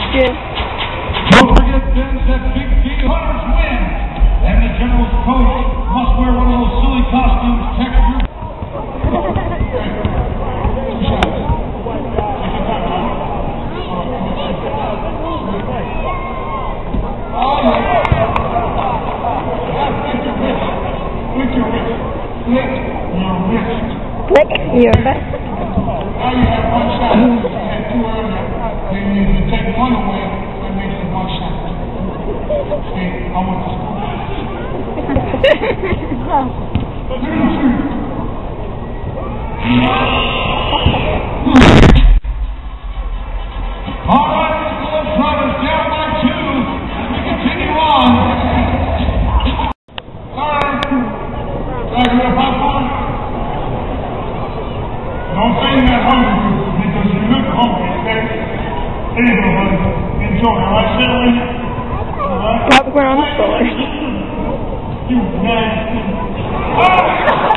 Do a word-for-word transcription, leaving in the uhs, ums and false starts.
Good. Don't forget then that Big T Hunters win. And the general's coach must wear one of those silly costumes, texture. Flick your wrist. Now you have one shot. You had two earlier. Then you take one away, that makes it one shot. See, I want to score. All right, Phillips Brothers down by two. We continue on. Third. Right here, popcorn. Don't say you're not hungry because you look hungry, okay? There you go, buddy. Enjoy, all right, Shirley? All right? Popcorn on the floor. You nasty. Oh!